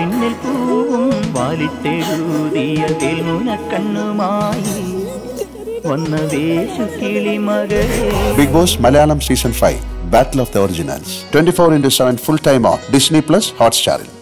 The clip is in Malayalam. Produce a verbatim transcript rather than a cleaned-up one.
വിണ്ണിൽ പൂവും വാലിട്ടെഴുതിയ തേൽമുനക്കണ്ണുമായി വന്ന വേശു കിളിമകളെ. Bigg Boss Malayalam Season five, Battle of the Originals. twenty-four into seven full time on Disney Plus Hotstar.